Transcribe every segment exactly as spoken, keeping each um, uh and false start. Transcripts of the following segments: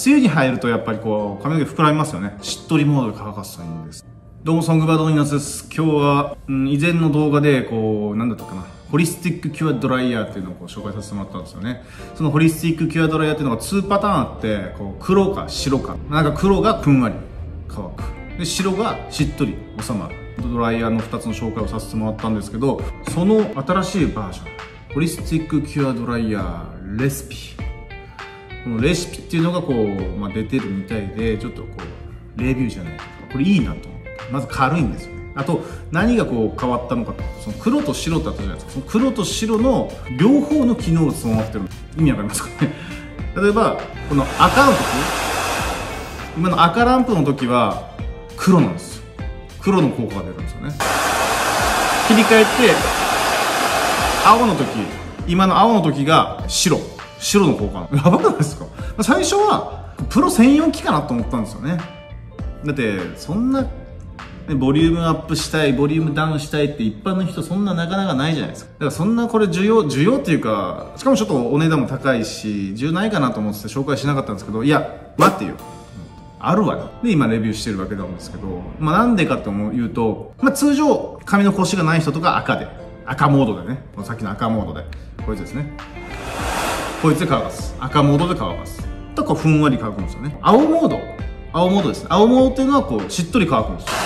梅雨に入るとやっぱりこう、髪の毛膨らみますよね。しっとりモードで乾かすといいんです。どうも、ソングバードの稲津です。今日は、うん、以前の動画で、こう、なんだったかな。ホリスティックキュアドライヤーっていうのをこう紹介させてもらったんですよね。そのホリスティックキュアドライヤーっていうのがにパターンあって、こう、黒か白か。なんか黒がふんわり乾く。で、白がしっとり収まる。ドライヤーのふたつの紹介をさせてもらったんですけど、その新しいバージョン。ホリスティックキュアドライヤーレシピ。このレシピっていうのがこう、まあ、出てるみたいで、ちょっとこう、レビューじゃないですか。これいいなと思って。まず軽いんですよね。あと、何がこう変わったのかって、その黒と白ってあったじゃないですか。その黒と白の両方の機能が備わってる。意味わかりますかね。例えば、この赤の時、今の赤ランプの時は黒なんですよ。黒の効果が出るんですよね。切り替えて、青の時、今の青の時が白。白の効果。やばくないですか？最初は、プロ専用機かなと思ったんですよね。だって、そんな、ボリュームアップしたい、ボリュームダウンしたいって一般の人そんななかなかないじゃないですか。だからそんなこれ需要、需要っていうか、しかもちょっとお値段も高いし、需要ないかなと思って紹介しなかったんですけど、いや、待ってよ。あるわよ。で、今レビューしてるわけなんですけど、まあなんでかというと、まあ通常、髪のコシがない人とか赤で、赤モードでね、このさっきの赤モードで、こいつですね。こいつで乾かす。赤モードで乾かす。とこうふんわり乾くんですよね。青モード。青モードですね。青モードっていうのはこう、しっとり乾くんですよ。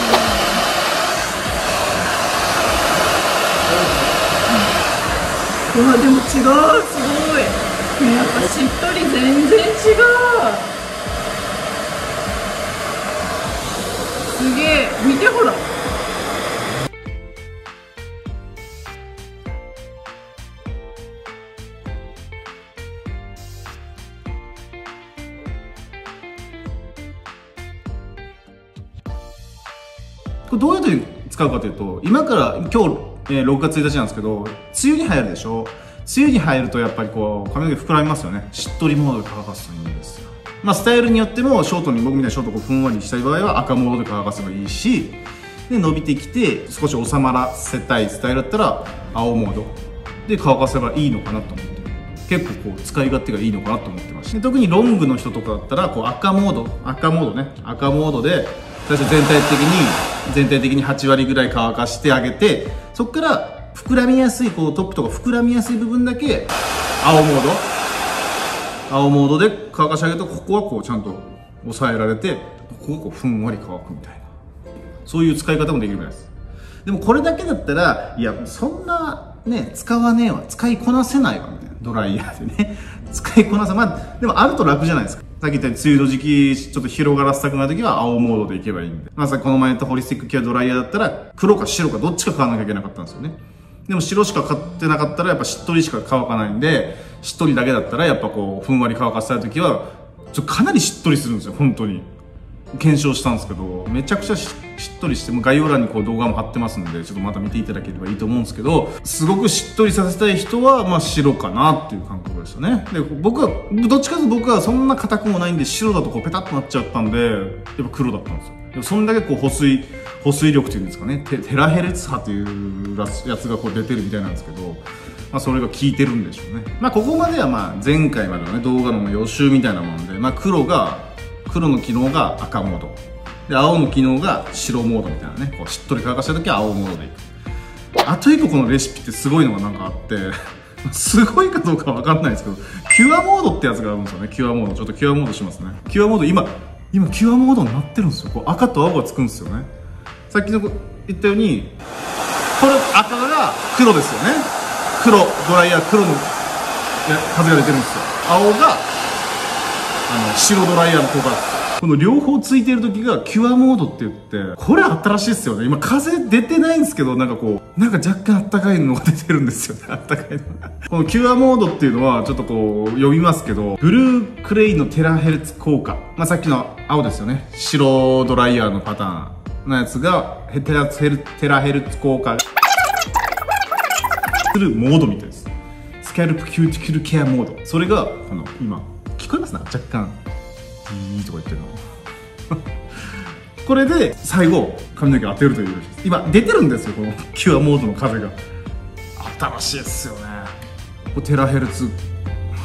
うわ、でも違う、すごい。やっぱしっとり全然違う。すげえ、見てほら。 これどうやって使うかというと、今から今日、えー、ろくがつついたちなんですけど、梅雨に入るでしょ。梅雨に入るとやっぱりこう髪の毛膨らみますよね。しっとりモードで乾かすといいんですよ。まあスタイルによってもショートに僕みたいにショートこうふんわりしたい場合は赤モードで乾かせばいいし、で伸びてきて少し収まらせたいスタイルだったら青モードで乾かせばいいのかなと思って。結構こう使い勝手がいいのかなと思ってました。特にロングの人とかだったらこう赤モード、赤モードね、赤モードで最初全体的に全体的にはちわりぐらい乾かしてあげて、そこから膨らみやすいこうトップとか膨らみやすい部分だけ青モード青モードで乾かしてあげると、ここはこうちゃんと抑えられて、ここがこうふんわり乾くみたいな、そういう使い方もできるみたいです。でもこれだけだったら、いやそんなね使わねえわ、使いこなせないわみたいな、ドライヤーでね使いこなせ、まあでもあると楽じゃないですか。さっき言ったように梅雨の時期ちょっと広がらせたくなる時は青モードでいけばいいんで、まあさっきこの前言ったホリスティックキュアドライヤーだったら黒か白かどっちか買わなきゃいけなかったんですよね。でも白しか買ってなかったらやっぱしっとりしか乾かないんで、しっとりだけだったらやっぱこうふんわり乾かしたい時はちょっとかなりしっとりするんですよ。本当に検証したんですけど、めちゃくちゃ し, しっとりして、もう概要欄にこう動画も貼ってますんで、ちょっとまた見ていただければいいと思うんですけど、すごくしっとりさせたい人はまあ白かなっていう感覚でしたね。で僕はどっちかというと僕はそんな硬くもないんで、白だとこうペタッとなっちゃったんでやっぱ黒だったんですよ。でもそんだけこう保水保水力っていうんですかね、テ, テラヘルツ波というやつがこう出てるみたいなんですけど、まあそれが効いてるんでしょうね。まあここまではまあ前回までのね動画の予習みたいなもんで、まあ黒が黒の機能が赤モードで、青の機能が白モードみたいなね、こうしっとり乾かした時は青モードでいく。あと一個このレシピってすごいのがなんかあってすごいかどうかわかんないですけど、キュアモードってやつがあるんですよね。キュアモード、ちょっとキュアモードしますね。キュアモード今今キュアモードになってるんですよ。こう赤と青がつくんですよね。さっきの言ったようにこれ赤が黒ですよね。黒ドライヤー黒の風が出てるんですよ。青があの白ドライヤーの効果です。この両方ついてる時がキュアモードって言って、これ新しいですよね。今風出てないんですけど、なんかこうなんか若干あったかいのが出てるんですよね。あったかいのこのキュアモードっていうのはちょっとこう読みますけど、ブルークレイのテラヘルツ効果、まあさっきの青ですよね、白ドライヤーのパターンのやつがテラヘルテラヘルツ効果するモードみたいです。スキャルプキューティクルケアモード、それがこの今聞こえますな、若干いいとか言ってるのこれで最後髪の毛当てるという、今出てるんですよ、このキュアモードの風が。新しいですよね。テラヘルツ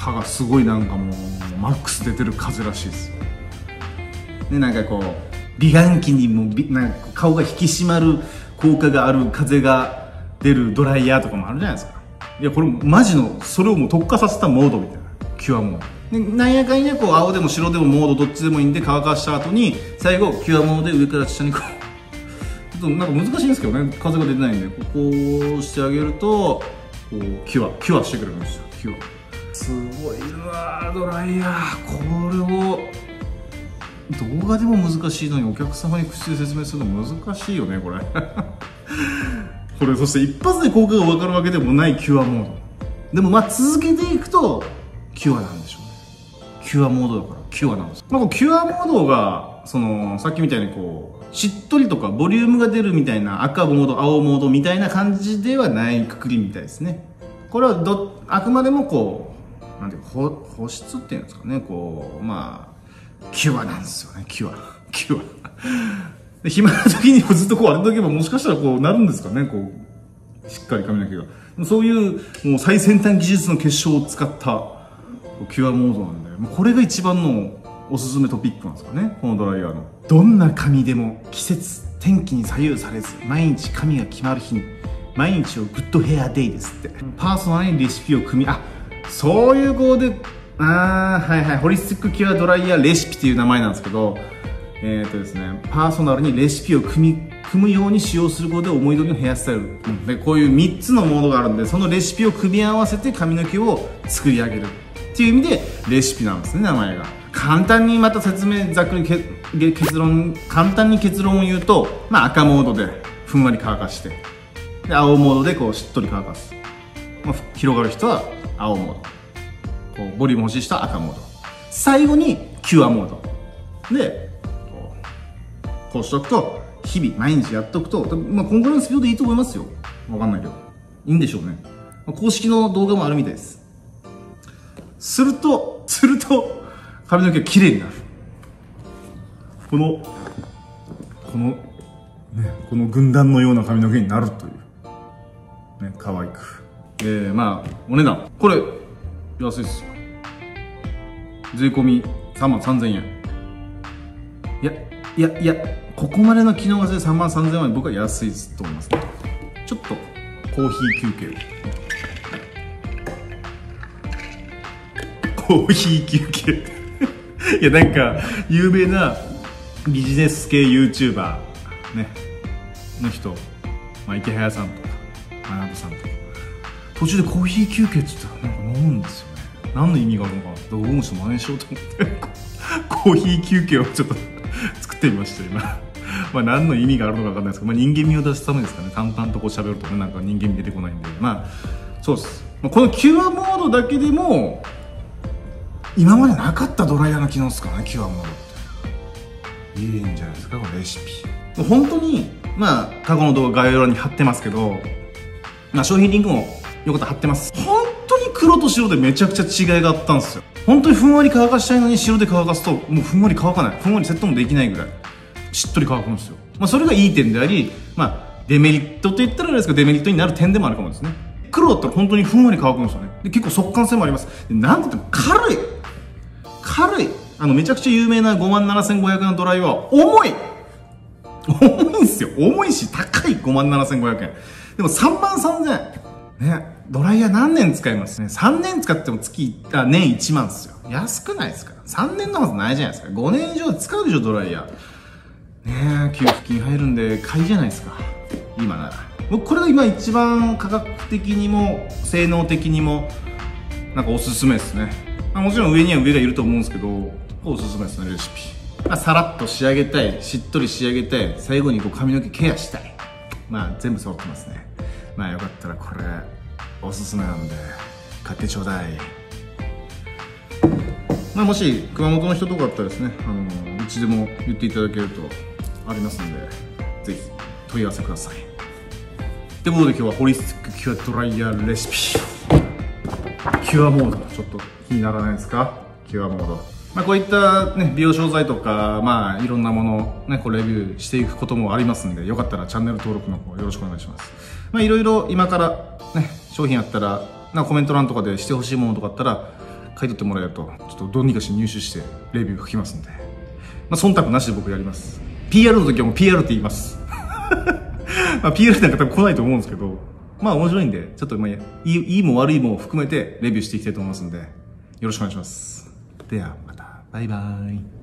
歯がすごいなんかもうマックス出てる風らしいですよ。でなんかこう美顔器にもびなんか顔が引き締まる効果がある風が出るドライヤーとかもあるじゃないですか。いやこれマジのそれをもう特化させたモードみたいなキュアモードで、なんやかんやこう青でも白でもモードどっちでもいいんで乾かした後に最後キュアモードで上から下にこうちょっとなんか難しいんですけどね、風が出てないんでこうしてあげるとこうキュアキュアしてくれるんですよ。キュアすごいわドライヤー。これを動画でも難しいのにお客様に口で説明するの難しいよねこれこれそして一発で効果が分かるわけでもないキュアモードでもまあ続けていくとキュアなんでしょうね。キュアモードだからキュアなんです。まあ、キュアモードがそのさっきみたいにこうしっとりとかボリュームが出るみたいな赤モード青モードみたいな感じではないくくりみたいですね。これはどあくまでもこうなんていうか保保湿っていうんですかね、こうまあキュアなんですよね。キュアキュアで暇な時にずっとこうあれだけばもしかしたらこうなるんですかね、こうしっかり髪の毛が。そういうもう最先端技術の結晶を使ったキュアモードなんで、もうこれが一番のおすすめトピックなんですかね、このドライヤーの。どんな髪でも季節天気に左右されず毎日髪が決まる日に毎日をグッドヘアデイですって。パーソナルにレシピを組み、あそういうこうで、あーはいはい、ホリスティックキュアドライヤーレシピっていう名前なんですけど、えーとですね、パーソナルにレシピを組み組むように使用することで思い通りのヘアスタイル、うん、でこういうみっつのモードがあるんで、そのレシピを組み合わせて髪の毛を作り上げるっていう意味でレシピなんですね、名前が。簡単にまた説明ざっくりけ結論簡単に結論を言うと、まあ、赤モードでふんわり乾かしてで青モードでこうしっとり乾かす、まあ、広がる人は青モード、こうボリューム欲しい人は赤モード、最後にキュアモードでこうこうしとくと日々毎日やっとくと、まあ、こんぐらいのスピードでいいと思いますよ。わかんないけどいいんでしょうね。公式の動画もあるみたいです。するとすると髪の毛が綺麗になる。このこのねこの軍団のような髪の毛になるというね、可愛く。えー、まあお値段これ安いですよ。税込みさんまんさんぜんえん。いやいやいや、ここまでの機能がでさんまんさんぜんえんは僕は安いと思いますね。ちょっとコーヒー休憩コーヒー休憩いやなんか有名なビジネス系 YouTuber ねの人、まあ、池早さんとかマナトさんとか途中でコーヒー休憩って言ったらなんか飲むんですよね。何の意味があるのか僕もちょっと真似しようと思ってコーヒー休憩をちょっと作ってみました今まあ何の意味があるのか分かんないですけど、まあ、人間味を出すためですかね。淡々とこう喋るとね、なんか人間味出てこないんで、まあそうです。このキュアモードだけでも今までなかったドライヤーの機能ですからね、キュアモードっていいんじゃないですか、このレシピ。本当にまあ過去の動画概要欄に貼ってますけど、まあ、商品リンクもよかったら貼ってます。本当に黒と白でめちゃくちゃ違いがあったんですよ。本当にふんわり乾かしたいのに白で乾かすともうふんわり乾かない、ふんわりセットもできないぐらいしっとり乾くんですよ。まあ、それがいい点であり、まあデメリットと言ったらあれですけどデメリットになる点でもあるかもですね。黒だったら本当にふんわり乾くんですよね。で結構速乾性もあります。でなんて言っても軽い軽い、あのめちゃくちゃ有名なごまんななせんごひゃくえんのドライは重い重いんですよ。重いし高い。ごまんななせんごひゃくえんでもさんまんさんぜんえんね。ドライヤー何年使いますね。さんねん使っても月あ年いちまんですよ。安くないですか。さんねんのはずないじゃないですか。ごねん以上使うでしょドライヤーね。え給付金入るんで買いじゃないですか今なら。僕これが今一番価格的にも性能的にもなんかおすすめですね。まあ、もちろん上には上がいると思うんですけどおすすめですねレシピ。まあ、さらっと仕上げたい、しっとり仕上げたい、最後にこう髪の毛ケアしたい、まあ全部揃ってますね。まあよかったらこれおすすめなんで買ってちょうだい。まあもし熊本の人とかあったらですね、あのうちでも言っていただけるとありますんでぜひ問い合わせください。ということで今日はホリスティックキュアドライヤーレシピキュアモードちょっと気にならないですか。キュアモード、まあ、こういった、ね、美容商材とか、まあ、いろんなものを、ね、こうレビューしていくこともありますんでよかったらチャンネル登録の方よろしくお願いします。まあ、いろいろ今から、ね、商品あったらなんかコメント欄とかでしてほしいものとかあったら買い取ってもらえると、ちょっとどうにかして入手してレビュー書きますんで、まあ忖度なしで僕やります。 ピーアール の時はもう ピーアール って言いますまあ ピーアール なんか多分来ないと思うんですけど、まあ面白いんで、ちょっとまあいい、いいも悪いも含めてレビューしていきたいと思いますんで、よろしくお願いします。ではまた、バイバーイ。